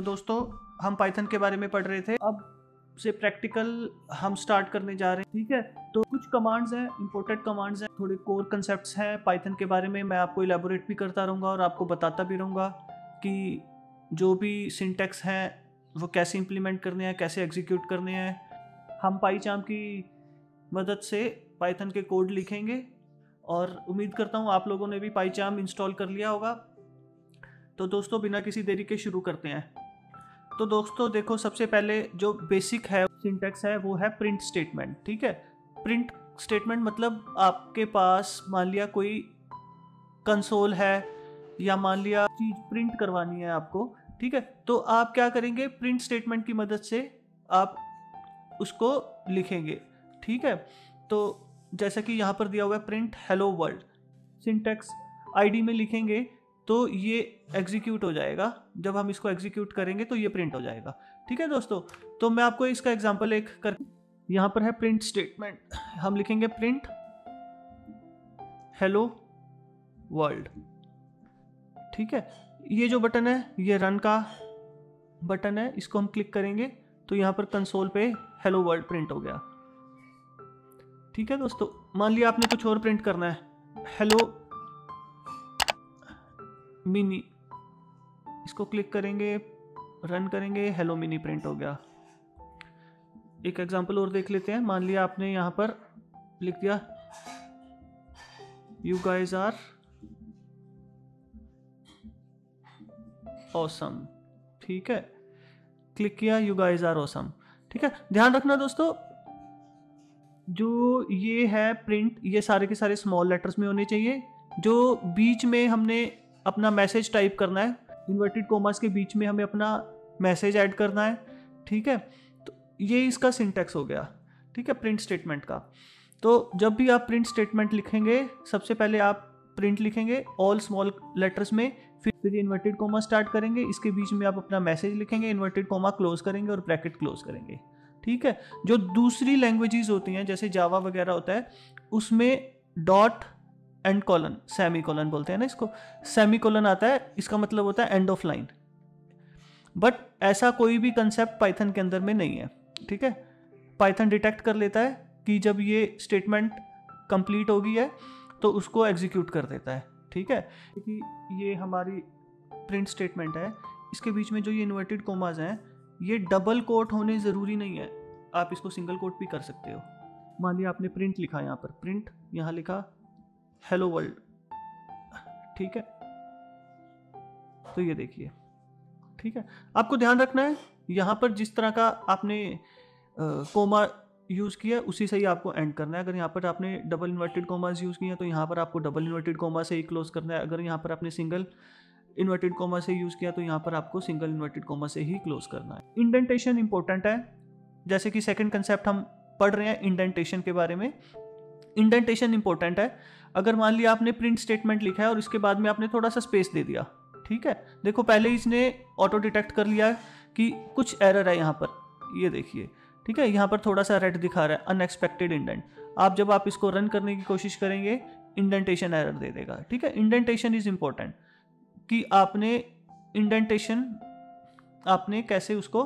दोस्तों हम पाइथन के बारे में पढ़ रहे थे, अब से प्रैक्टिकल हम स्टार्ट करने जा रहे हैं। ठीक है, तो कुछ कमांड्स हैं, इंपॉर्टेंट कमांड्स हैं, थोड़े कोर कंसेप्ट्स हैं पाइथन के बारे में। मैं आपको इलेबोरेट भी करता रहूँगा और आपको बताता भी रहूँगा कि जो भी सिंटैक्स हैं वो कैसे इंप्लीमेंट करने हैं, कैसे एग्जीक्यूट करने हैं। हम पाईचार्म की मदद से पाइथन के कोड लिखेंगे और उम्मीद करता हूँ आप लोगों ने भी पाईचार्म इंस्टॉल कर लिया होगा। तो दोस्तों बिना किसी देरी के शुरू करते हैं। तो दोस्तों देखो, सबसे पहले जो बेसिक है सिंटैक्स है वो है प्रिंट स्टेटमेंट। ठीक है, प्रिंट स्टेटमेंट मतलब आपके पास मान लिया कोई कंसोल है या मान लिया चीज प्रिंट करवानी है आपको। ठीक है, तो आप क्या करेंगे, प्रिंट स्टेटमेंट की मदद से आप उसको लिखेंगे। ठीक है, तो जैसा कि यहाँ पर दिया हुआ है print hello world, syntax ID में लिखेंगे तो ये एग्जीक्यूट हो जाएगा। जब हम इसको एग्जीक्यूट करेंगे तो ये प्रिंट हो जाएगा। ठीक है दोस्तों, तो मैं आपको इसका एग्जांपल एक कर, यहाँ पर है प्रिंट स्टेटमेंट, हम लिखेंगे प्रिंट हेलो वर्ल्ड। ठीक है, ये जो बटन है ये रन का बटन है, इसको हम क्लिक करेंगे तो यहाँ पर कंसोल पे हेलो वर्ल्ड प्रिंट हो गया। ठीक है दोस्तों, मान लिया आपने कुछ और प्रिंट करना है, हेलो मिनी, इसको क्लिक करेंगे, रन करेंगे, हेलो मिनी प्रिंट हो गया। एक एग्जांपल और देख लेते हैं। मान लिया आपने यहाँ पर लिख दिया यू गाइज आर ऑसम। ठीक है, क्लिक किया, यू गाइज आर ऑसम। ठीक है, ध्यान रखना दोस्तों, जो ये है प्रिंट, ये सारे के सारे स्मॉल लेटर्स में होने चाहिए। जो बीच में हमने अपना मैसेज टाइप करना है, इन्वर्टेड कोमास के बीच में हमें अपना मैसेज ऐड करना है। ठीक है, तो ये इसका सिंटैक्स हो गया। ठीक है, प्रिंट स्टेटमेंट का। तो जब भी आप प्रिंट स्टेटमेंट लिखेंगे, सबसे पहले आप प्रिंट लिखेंगे ऑल स्मॉल लेटर्स में, फिर इन्वर्टेड कोमा स्टार्ट करेंगे, इसके बीच में आप अपना मैसेज लिखेंगे, इन्वर्टेड कोमा क्लोज करेंगे और ब्रैकेट क्लोज करेंगे। ठीक है, जो दूसरी लैंग्वेजेस होती हैं जैसे जावा वगैरह होता है, उसमें dot and colon, semicolon बोलते हैं ना इसको, सेमी कॉलन आता है, इसका मतलब होता है एंड ऑफ लाइन। बट ऐसा कोई भी कंसेप्ट पाइथन के अंदर में नहीं है। ठीक है, पाइथन डिटेक्ट कर लेता है कि जब ये स्टेटमेंट कंप्लीट हो गई है तो उसको एग्जीक्यूट कर देता है। ठीक है, क्योंकि ये हमारी प्रिंट स्टेटमेंट है, इसके बीच में जो ये इन्वर्टेड कोमास हैं ये डबल कोट होने ज़रूरी नहीं है, आप इसको सिंगल कोट भी कर सकते हो। मान लिया आपने प्रिंट लिखा, यहाँ पर प्रिंट, यहाँ लिखा हेलो वर्ल्ड। ठीक है, तो ये देखिए। ठीक है, आपको ध्यान रखना है यहाँ पर जिस तरह का आपने कोमा यूज़ किया उसी से ही आपको एंड करना है। अगर यहाँ पर आपने डबल इन्वर्टेड कोमास यूज़ किया तो यहाँ पर आपको डबल इन्वर्टेड कोमा से ही क्लोज करना है। अगर यहाँ पर आपने सिंगल इन्वर्टेड कोमा से यूज़ किया तो यहाँ पर आपको सिंगल इन्वर्टेड कोमा से ही क्लोज करना है। इंडेंटेशन इंपॉर्टेंट है, जैसे कि सेकंड कंसेप्ट हम पढ़ रहे हैं इंडेंटेशन के बारे में। इंडेंटेशन इंपॉर्टेंट है। अगर मान लिया आपने प्रिंट स्टेटमेंट लिखा है और इसके बाद में आपने थोड़ा सा स्पेस दे दिया, ठीक है, देखो पहले इसने ऑटो डिटेक्ट कर लिया कि कुछ एरर है यहाँ पर, ये देखिए। ठीक है, यहाँ पर थोड़ा सा रेड दिखा रहा है, अनएक्सपेक्टेड इंडेंट। जब आप इसको रन करने की कोशिश करेंगे इंडेंटेशन एरर दे देगा। ठीक है, इंडेंटेशन इज इंपॉर्टेंट कि आपने इंडेंटेशन आपने कैसे उसको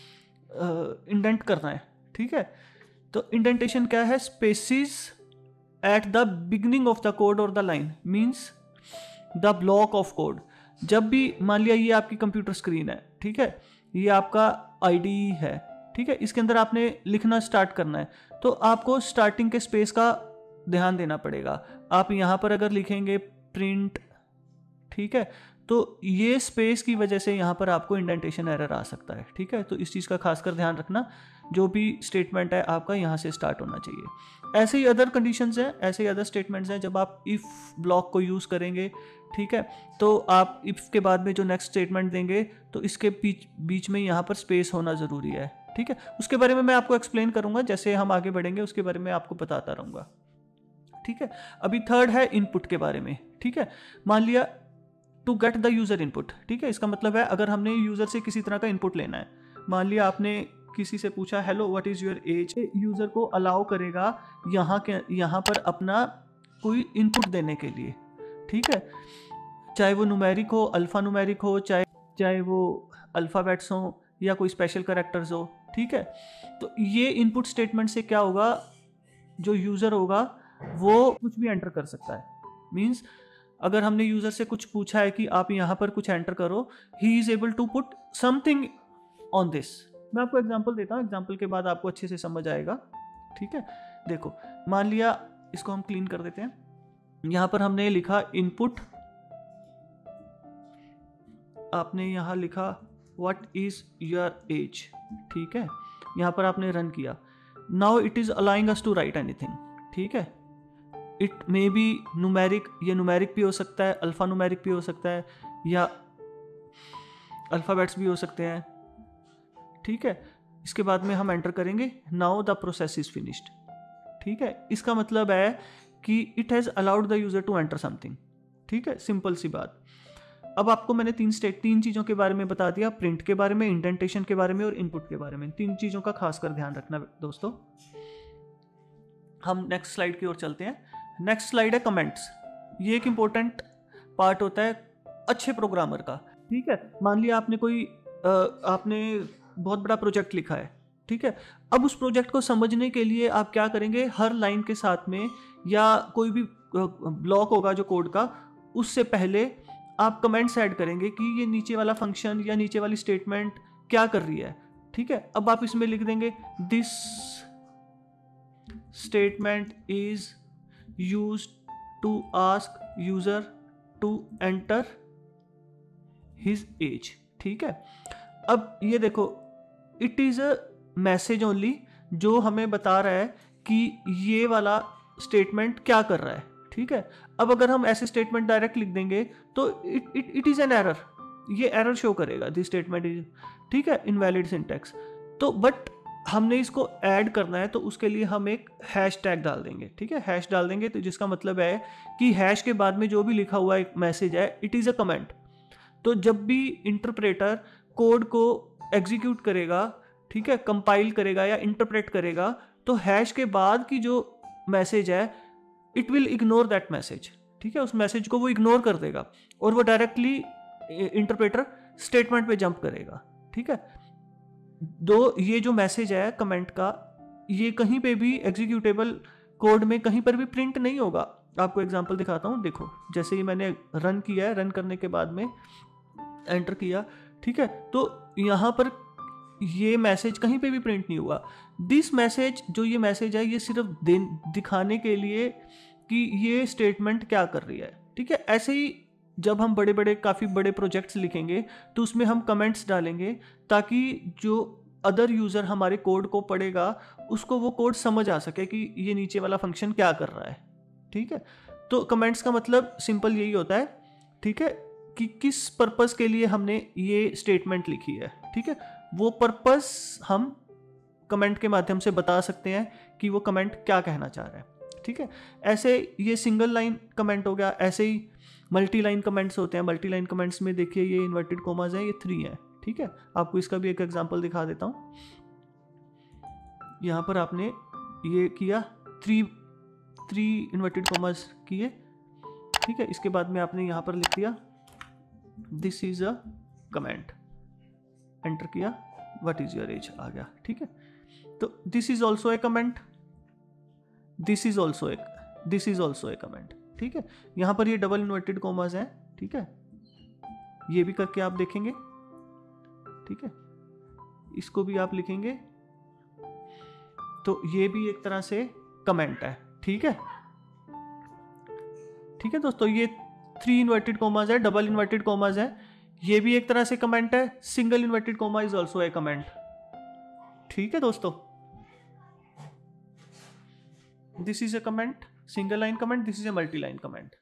इंडेंट करना है। ठीक है, तो इंडेंटेशन क्या है, spaces at the beginning of the code और the line, means the block of code. जब भी मान लिया ये आपकी कंप्यूटर स्क्रीन है, ठीक है, ये आपका आईडी है, ठीक है, इसके अंदर आपने लिखना स्टार्ट करना है तो आपको स्टार्टिंग के स्पेस का ध्यान देना पड़ेगा। आप यहाँ पर अगर लिखेंगे प्रिंट, ठीक है, तो ये स्पेस की वजह से यहाँ पर आपको इंडेंटेशन एरर आ सकता है। ठीक है, तो इस चीज़ का खासकर ध्यान रखना, जो भी स्टेटमेंट है आपका यहाँ से स्टार्ट होना चाहिए। ऐसे ही अदर कंडीशंस हैं, ऐसे ही अदर स्टेटमेंट्स हैं। जब आप इफ़ ब्लॉक को यूज़ करेंगे, ठीक है, तो आप इफ़ के बाद में जो नेक्स्ट स्टेटमेंट देंगे तो इसके बीच में यहाँ पर स्पेस होना ज़रूरी है। ठीक है, उसके बारे में मैं आपको एक्सप्लेन करूँगा, जैसे हम आगे बढ़ेंगे उसके बारे में आपको बताता रहूँगा। ठीक है, अभी थर्ड है इनपुट के बारे में। ठीक है, मान लिया to get the user input. ठीक है, इसका मतलब है अगर हमने यूज़र से किसी तरह का इनपुट लेना है, मान लिया आपने किसी से पूछा hello what is your age, user को अलाउ करेगा यहाँ पर अपना कोई इनपुट देने के लिए। ठीक है, चाहे वो न्यूमेरिक हो, अल्फ़ा न्यूमेरिक हो, चाहे वो अल्फ़ाबेट्स हों या कोई स्पेशल कैरेक्टर्स हो, ठीक है। तो ये इनपुट स्टेटमेंट से क्या होगा, जो यूज़र होगा वो कुछ भी एंटर कर सकता है। मीन्स अगर हमने यूज़र से कुछ पूछा है कि आप यहाँ पर कुछ एंटर करो, he is able to put something on this. मैं आपको एग्जांपल देता हूँ, एग्जांपल के बाद आपको अच्छे से समझ आएगा, ठीक है। देखो, मान लिया, इसको हम क्लीन कर देते हैं। यहाँ पर हमने लिखा इनपुट, आपने यहाँ लिखा व्हाट इज़ योर एज, ठीक है। यहाँ पर आपने रन किया। Now it is allowing us to write anything, ठीक है। इट मे बी न्यूमेरिक, ये न्यूमेरिक भी हो सकता है, अल्फ़ा न्यूमेरिक भी हो सकता है, या अल्फ़ाबेट्स भी हो सकते हैं, ठीक है। इसके बाद में हम एंटर करेंगे now the process is finished, ठीक है। इसका मतलब है कि it has allowed the user to enter something, ठीक है। सिंपल सी बात। अब आपको मैंने तीन चीज़ों के बारे में बता दिया, प्रिंट के बारे में, इंडेंटेशन के बारे में और इनपुट के बारे में। 3 चीज़ों का खासकर ध्यान रखना दोस्तों। हम नेक्स्ट स्लाइड की ओर चलते हैं। नेक्स्ट स्लाइड है कमेंट्स। ये एक इंपॉर्टेंट पार्ट होता है अच्छे प्रोग्रामर का, ठीक है। मान लिया आपने बहुत बड़ा प्रोजेक्ट लिखा है, ठीक है। अब उस प्रोजेक्ट को समझने के लिए आप क्या करेंगे, हर लाइन के साथ में या कोई भी ब्लॉक होगा जो कोड का, उससे पहले आप कमेंट्स ऐड करेंगे कि ये नीचे वाला फंक्शन या नीचे वाली स्टेटमेंट क्या कर रही है, ठीक है। अब आप इसमें लिख देंगे this statement is used to ask user to enter his age, ठीक है। अब ये देखो, it is a message only, जो हमें बता रहा है कि ये वाला स्टेटमेंट क्या कर रहा है, ठीक है। अब अगर हम ऐसे स्टेटमेंट डायरेक्ट लिख देंगे तो इट इज एन एरर, ये एरर शो करेगा, दिस स्टेटमेंट इज, ठीक है, इनवैलिड सिंटैक्स। तो बट हमने इसको ऐड करना है, तो उसके लिए हम एक हैश टैग डाल देंगे, ठीक है। हैश डाल देंगे तो जिसका मतलब है कि हैश के बाद में जो भी लिखा हुआ एक मैसेज है, इट इज़ अ कमेंट। तो जब भी इंटरप्रेटर कोड को एग्जीक्यूट करेगा, ठीक है, कंपाइल करेगा या इंटरप्रेट करेगा, तो हैश के बाद की जो मैसेज है, it will ignore that message, ठीक है। उस मैसेज को वो इग्नोर कर देगा और वो डायरेक्टली इंटरप्रेटर स्टेटमेंट पे जंप करेगा, ठीक है। ये जो मैसेज है कमेंट का, ये कहीं पे भी एग्जीक्यूटेबल कोड में कहीं पर भी प्रिंट नहीं होगा। आपको एग्जांपल दिखाता हूँ। देखो, जैसे ही मैंने रन किया है, रन करने के बाद में एंटर किया, ठीक है, तो यहाँ पर ये मैसेज कहीं पे भी प्रिंट नहीं हुआ। दिस मैसेज, जो ये मैसेज है, ये सिर्फ दिखाने के लिए कि ये स्टेटमेंट क्या कर रही है, ठीक है। ऐसे ही जब हम काफ़ी बड़े प्रोजेक्ट्स लिखेंगे तो उसमें हम कमेंट्स डालेंगे, ताकि जो अदर यूज़र हमारे कोड को पढ़ेगा, उसको वो कोड समझ आ सके कि ये नीचे वाला फंक्शन क्या कर रहा है, ठीक है। तो कमेंट्स का मतलब सिंपल यही होता है, ठीक है, कि किस पर्पस के लिए हमने ये स्टेटमेंट लिखी है, ठीक है। वो पर्पस हम कमेंट के माध्यम से बता सकते हैं कि वो कमेंट क्या कहना चाह रहा है, ठीक है। ऐसे ये सिंगल लाइन कमेंट हो गया। ऐसे ही मल्टी लाइन कमेंट्स होते हैं। मल्टी लाइन कमेंट्स में देखिए, ये इन्वर्टेड कोमास हैं, ये 3 हैं, ठीक है। आपको इसका भी एक एग्जांपल दिखा देता हूँ। यहाँ पर आपने ये किया, 3 इन्वर्टेड कोमास किए, ठीक है। इसके बाद में आपने यहाँ पर लिख दिया this is a comment, enter किया, व्हाट इज योर एज आ गया, ठीक है। तो this is also a comment, this is also a comment, ठीक है। यहाँ पर ये डबल इन्वर्टेड कोमास हैं, ठीक है। ये भी करके आप देखेंगे, ठीक है। इसको भी आप लिखेंगे तो ये भी एक तरह से कमेंट है, ठीक है, ठीक है दोस्तों। ये 3 इन्वर्टेड कोमास है, डबल इन्वर्टेड कोमास है, ये भी एक तरह से कमेंट है। Single inverted comma is also a comment, ठीक है दोस्तों। This is a comment, single line comment, this is a multi line comment.